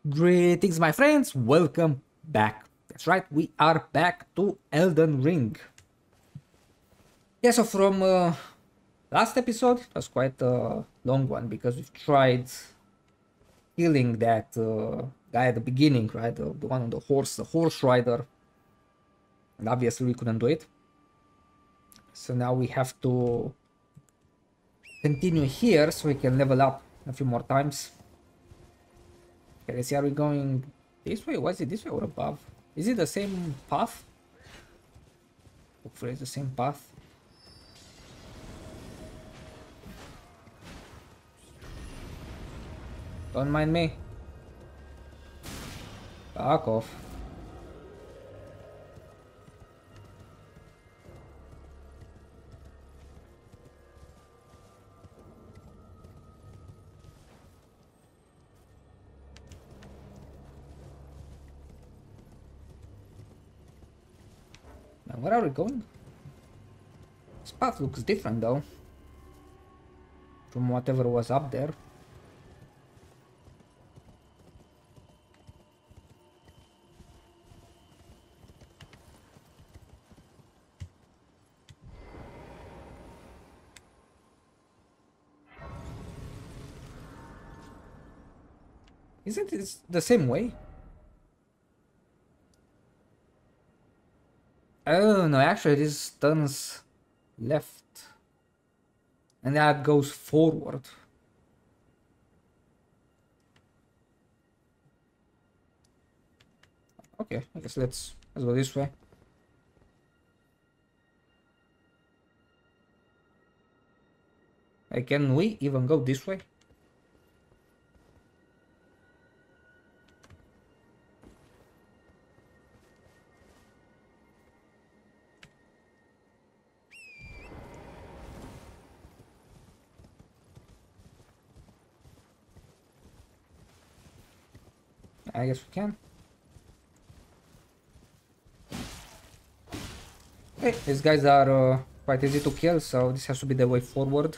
Greetings, my friends. Welcome back. That's right, we are back to Elden Ring. Yeah, so from last episode, it was quite a long one because we've tried killing that guy at the beginning, right? The one on the horse rider. And obviously we couldn't do it. So now we have to continue here so we can level up a few more times. Okay, let's see, are we going this way? Was it this way or above? Is it the same path? Hopefully it's the same path. Don't mind me. Back off. Now where are we going? This path looks different though from whatever was up there. Isn't it the same way? Oh no, actually this turns left and that goes forward. Okay, I guess let's go this way. Can we even go this way? I guess we can. Hey, these guys are quite easy to kill, so this has to be the way forward.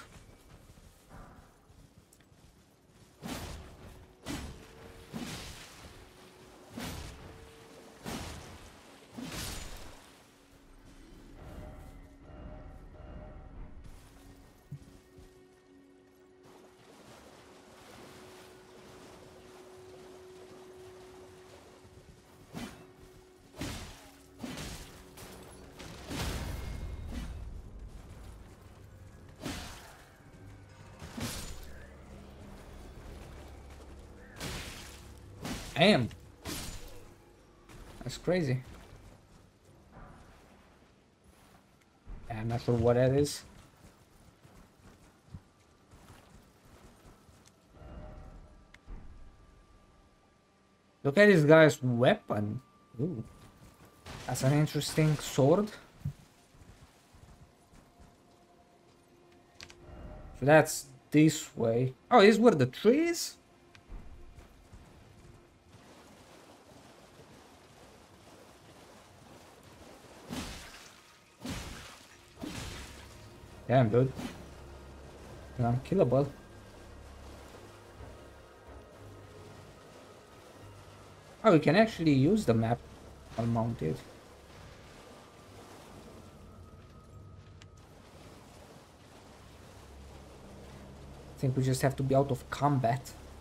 Damn. That's crazy. I'm not sure what that is. Look at this guy's weapon. Ooh. That's an interesting sword. So that's this way. Oh, is where the tree is? Damn, dude. You're unkillable. Oh, we can actually use the map while mounted. I think we just have to be out of combat.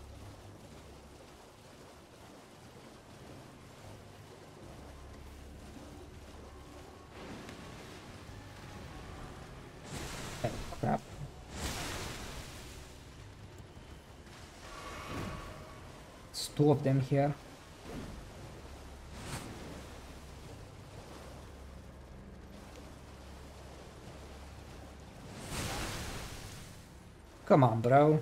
Oh, crap. There's two of them here. Come on, bro.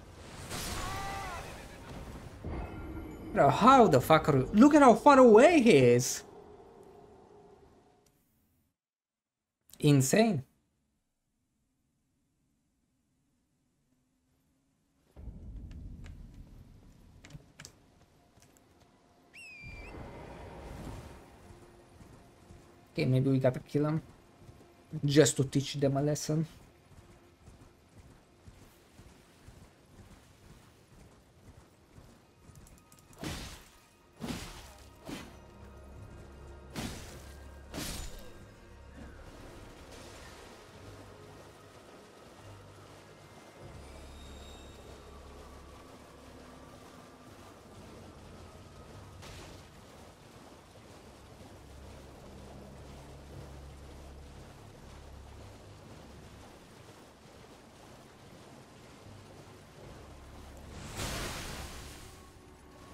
Bro, how the fuck are you? Look at how far away he is. Insane. Okay, maybe we gotta kill him. Just to teach them a lesson.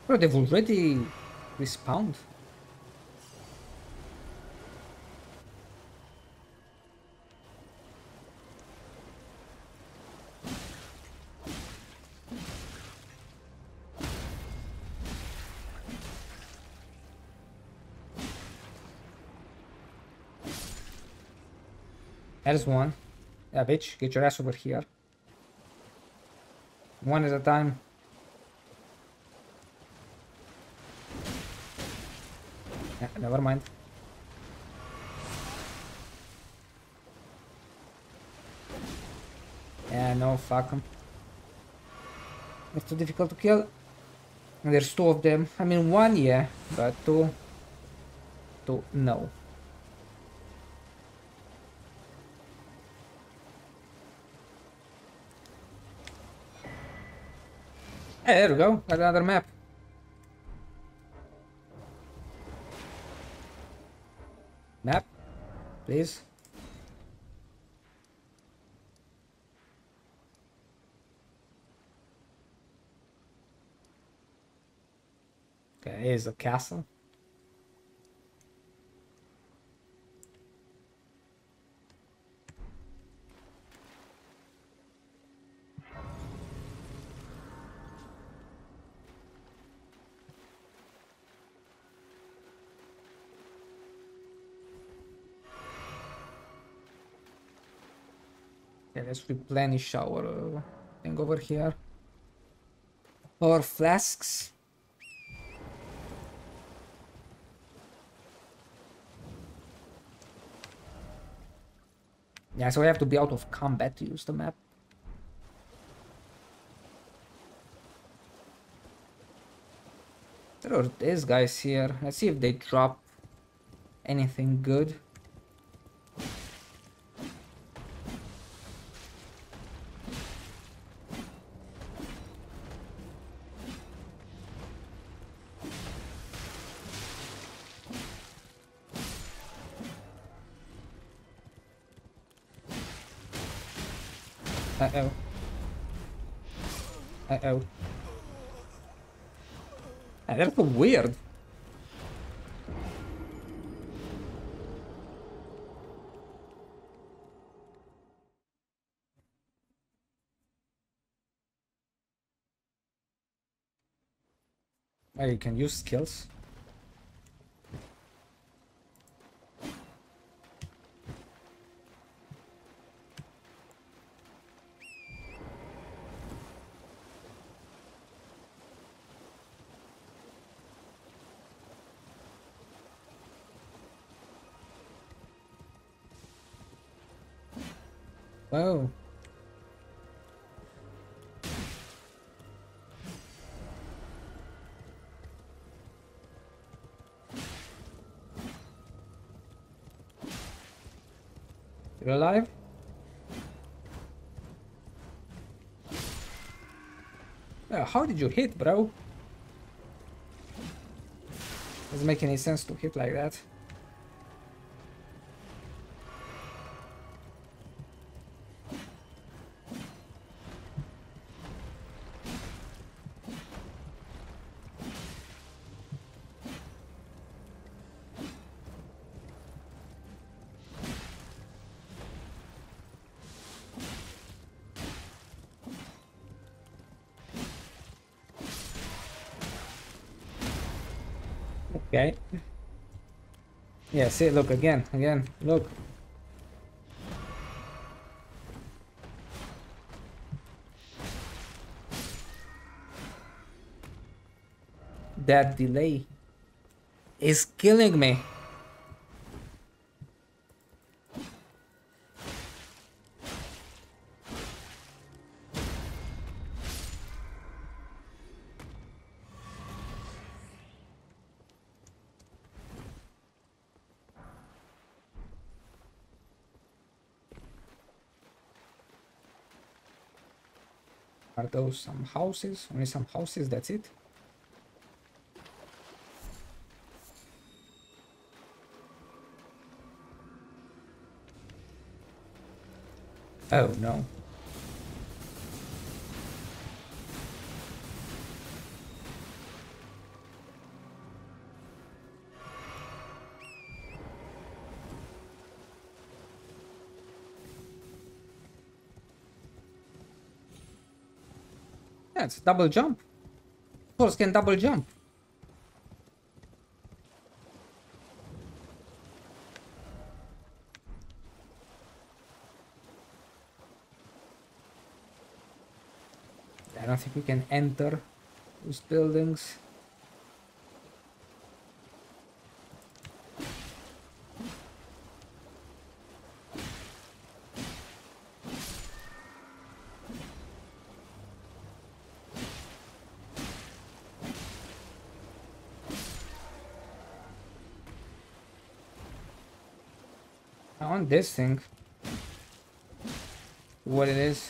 Bro, they've already respawned. There's one. Yeah, bitch, get your ass over here. One at a time. Yeah, never mind. Yeah, no, fuck them. It's too difficult to kill. And there's two of them. I mean, one, yeah, but two, no. Hey, there we go. Got another map. Map, please. Okay, here's a castle. Okay, let's replenish our thing over here. Our flasks. Yeah, so we have to be out of combat to use the map. There are these guys here. Let's see if they drop anything good. Uh-oh. Uh-oh. That's so weird. Oh, you can use skills. Whoa. You're alive? How did you hit, bro? Doesn't make any sense to hit like that. Okay. Yeah, see, look, again, look. That delay is killing me. Are those some houses? Only some houses, that's it? Oh no. it's double jump. Horse can double jump. I don't think we can enter those buildings. I want this thing. What it is.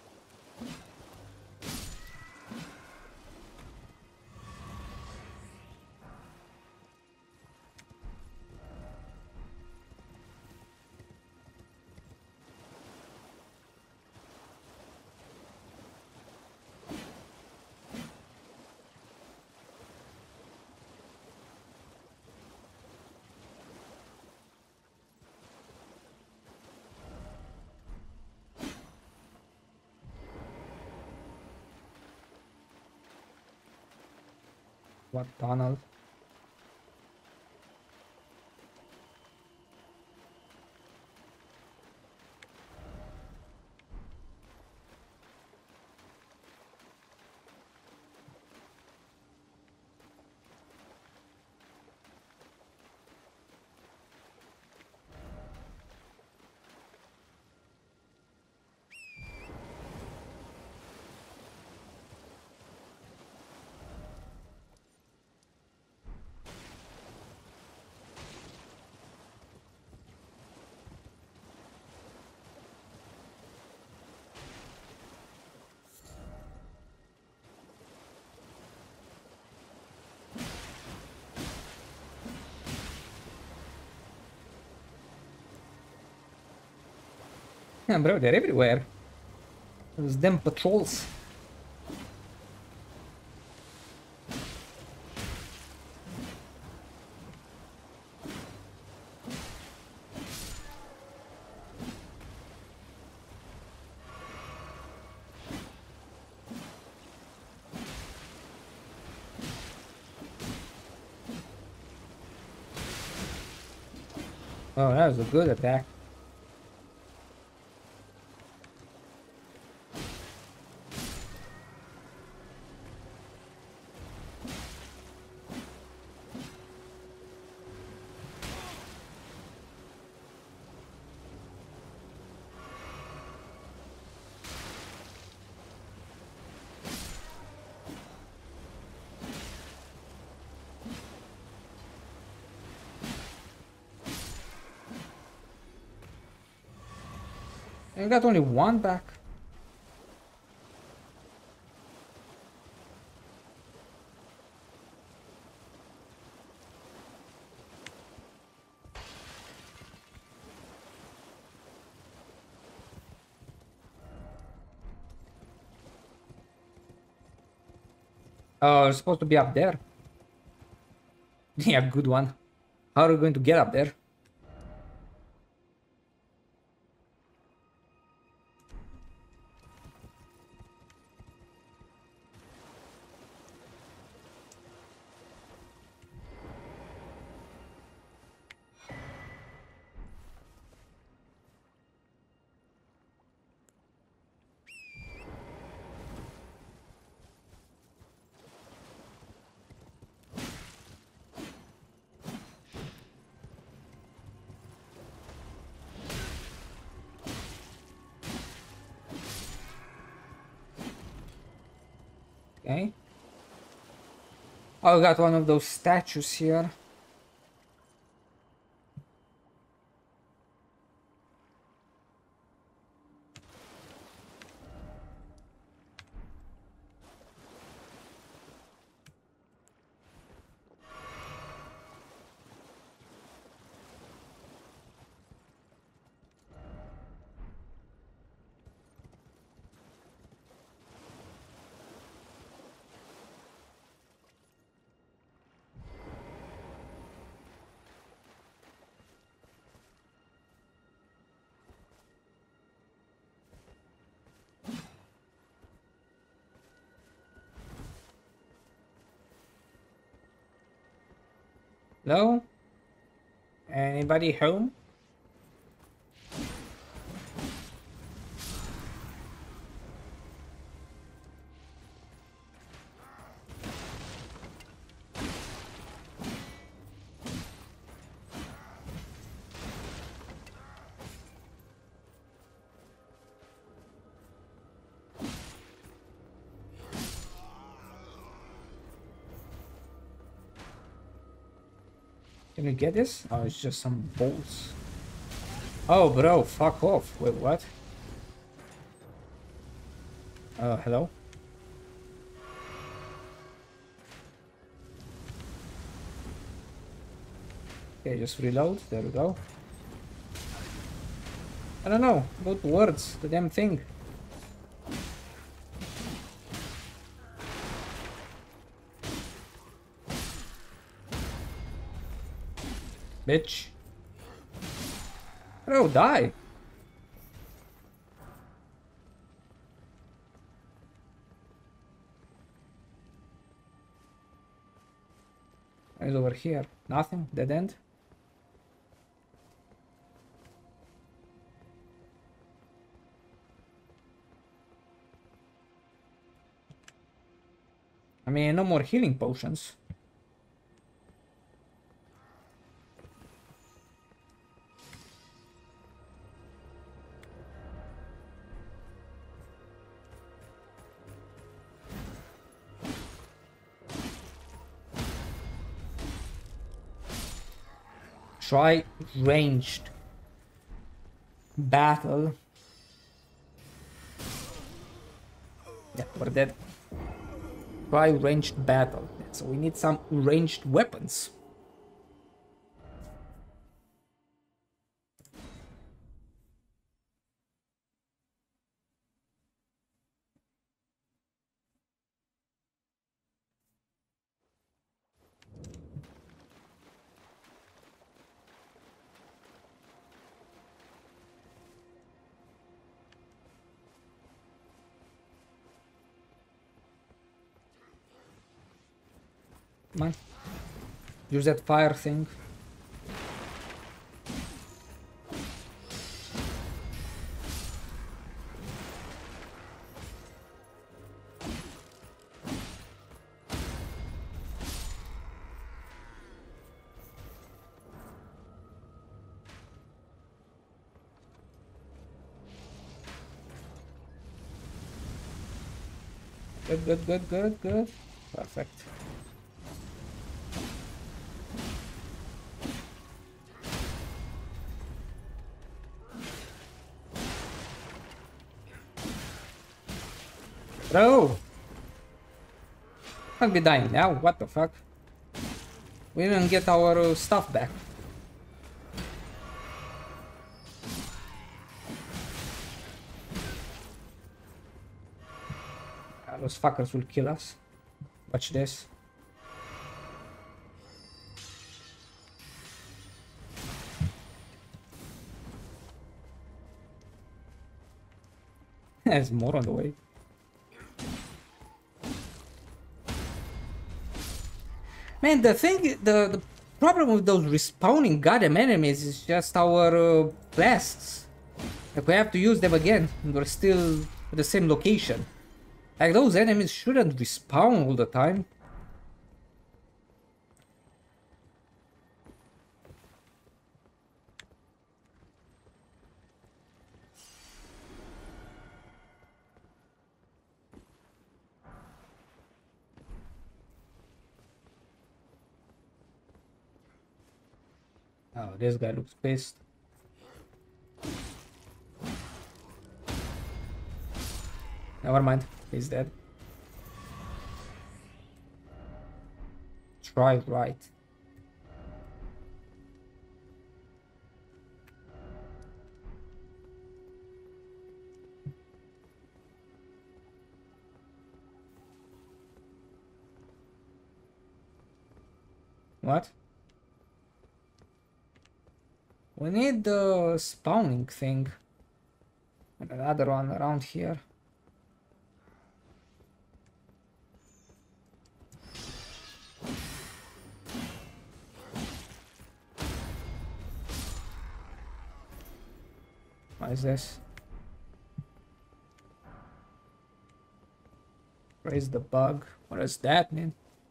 What tunnel? Yeah, bro, they're everywhere. Those damn patrols. Oh, that was a good attack. I got only one back. Oh, it's supposed to be up there. Yeah, good one. How are we going to get up there? Okay. Oh, I got one of those statues here. Hello? Anybody home? Can you get this? Oh, it's just some bolts. Oh, bro, fuck off. Wait, what? Hello? Okay, just reload. There we go. I don't know. Go towards the damn thing. Bitch. Bro, die. What is over here? Nothing? Dead end? I mean, no more healing potions. Try ranged battle. Yeah, we're dead. Try ranged battle. So we need some ranged weapons. Come on. Use that fire thing. Good. Perfect. Bro! Can't be dying now, what the fuck? We didn't get our stuff back. Those fuckers will kill us. Watch this. There's more on the way. Man, the problem with those respawning goddamn enemies is just our blasts. Like we have to use them again, and we're still at the same location. Like those enemies shouldn't respawn all the time. Oh, this guy looks pissed. Never mind, he's dead. Try right. What? We need the spawning thing. And another one around here. What is this? Raise the bug. What does that mean?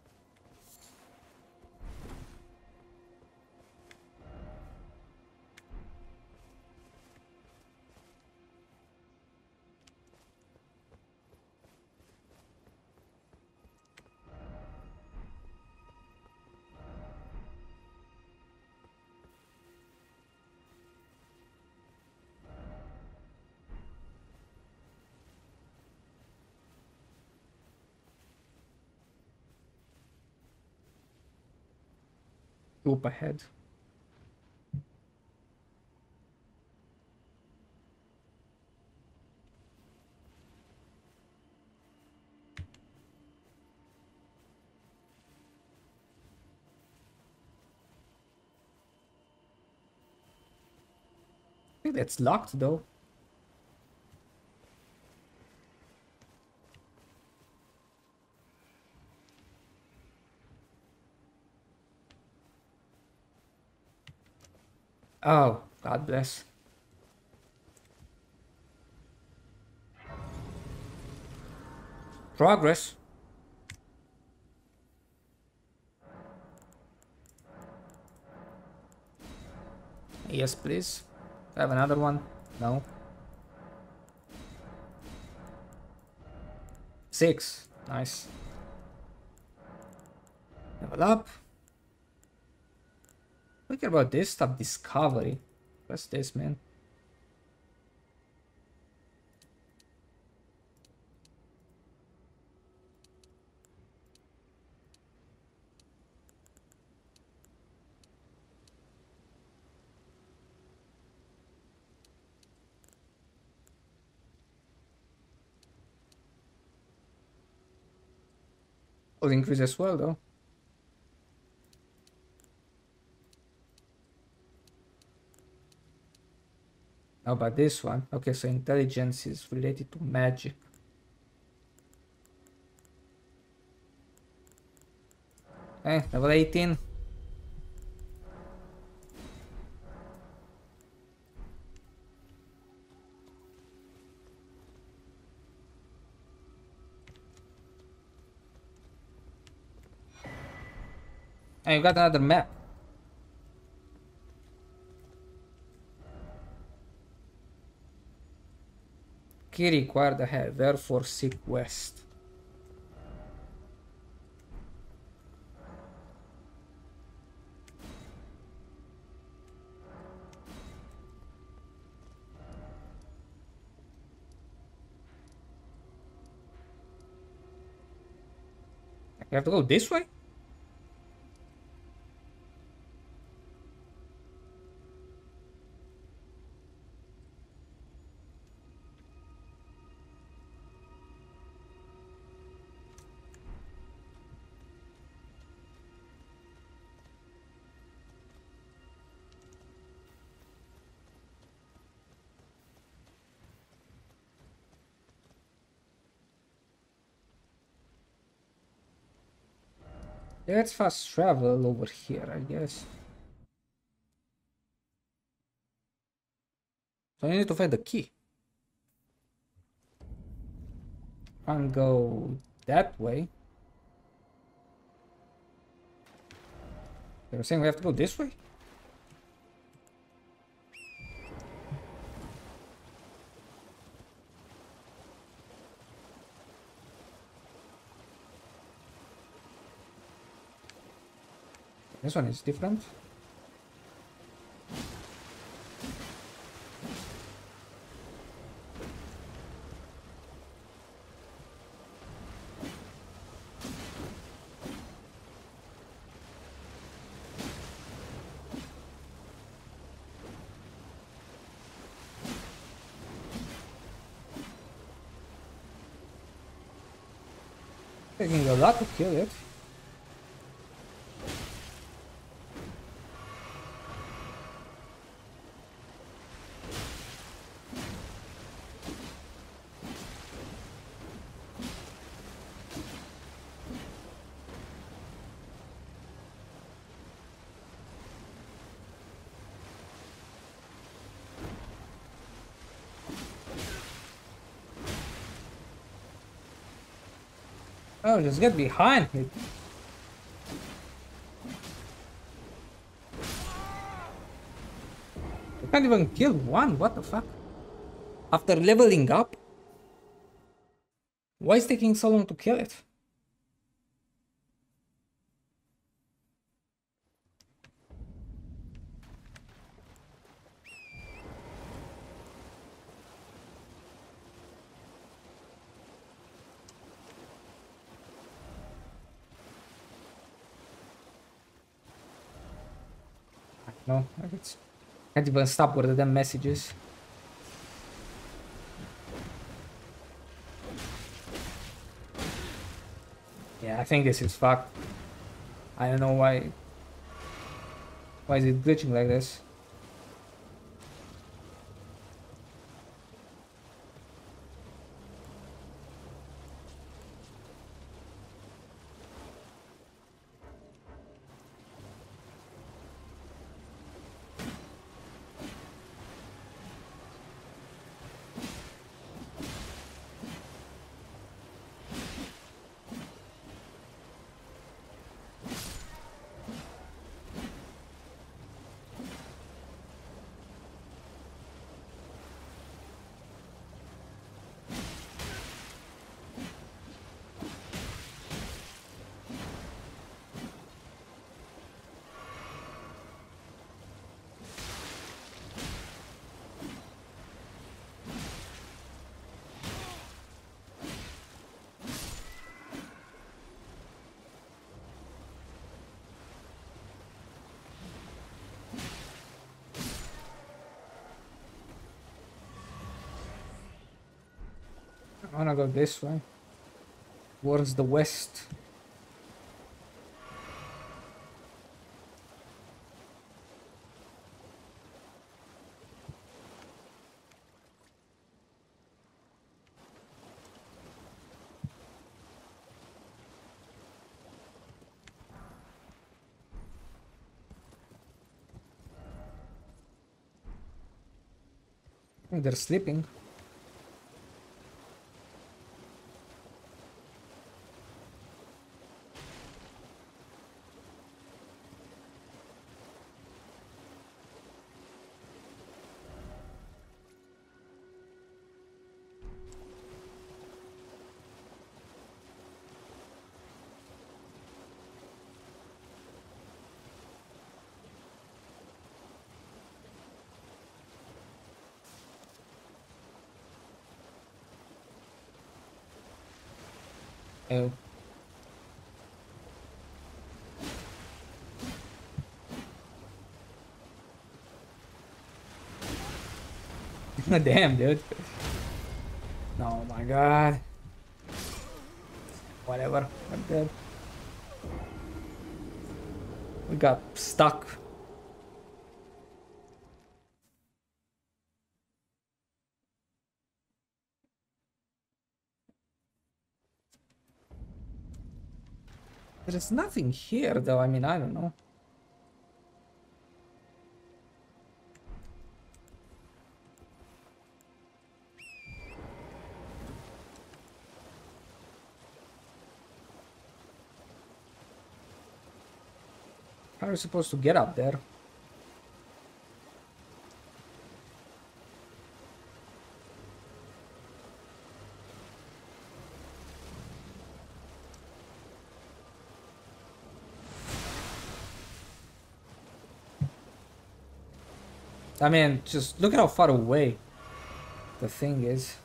Up ahead. I think that's locked though. Oh, God bless. Progress. Yes, please. I have another one. No. 6. Nice. Level up. Look about this stuff. Discovery. What's this, man? Will increase as well, though. How about this one? Okay, so intelligence is related to magic. Okay, level 18. And you got another map. Key required ahead, therefore seek west. You have to go this way? Let's fast travel over here, I guess. So I need to find the key. Can't go that way. They were saying we have to go this way? This one is different. Taking a lot to kill it. Oh, just get behind me. I can't even kill one. What the fuck? After leveling up? Why is it taking so long to kill it? No, I can't even stop with the damn messages. Yeah, I think this is fucked. I don't know why. Why is it glitching like this? I wanna go this way. Towards the west. I think they're sleeping. Oh. Damn, dude. Oh my god. Whatever. I'm dead. We got stuck. There's nothing here though. I mean, I don't know. How are you supposed to get up there? I mean, just look at how far away the thing is.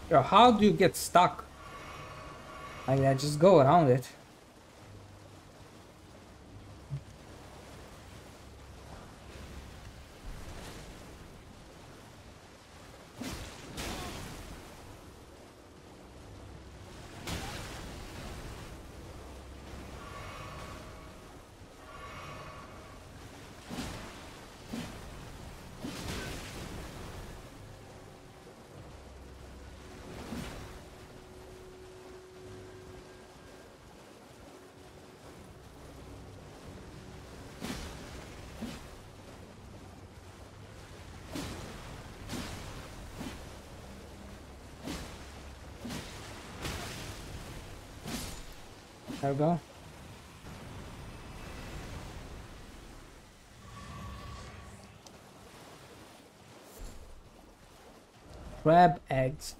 Yo, how do you get stuck? I just go around it. There we go. Crab eggs.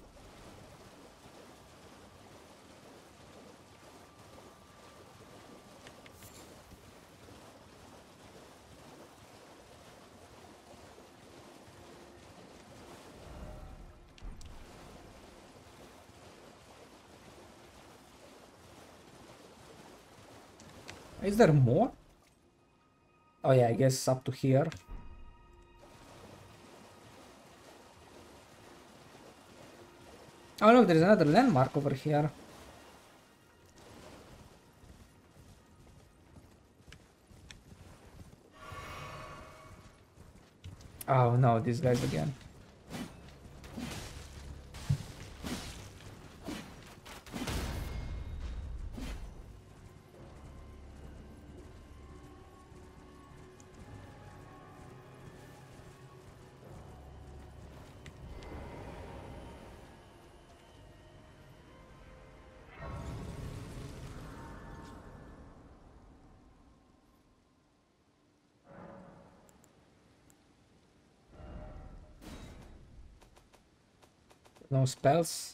Is there more? Oh yeah, I guess up to here. Oh look, there's another landmark over here. Oh no, these guys again. No spells.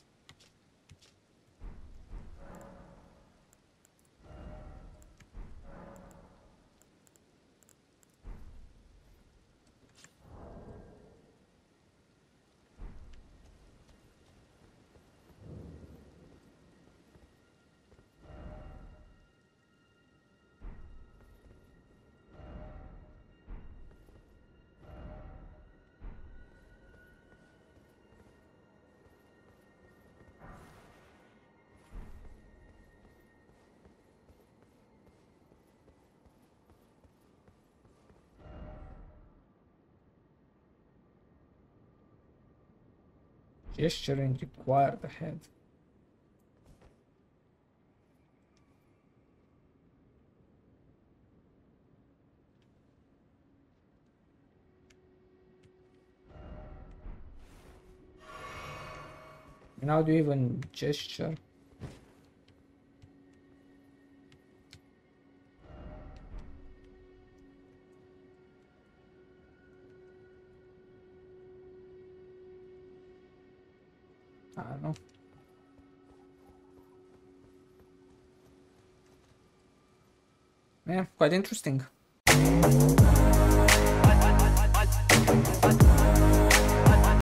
Gesturing required ahead. And how do you even gesture? I don't know. Yeah, quite interesting.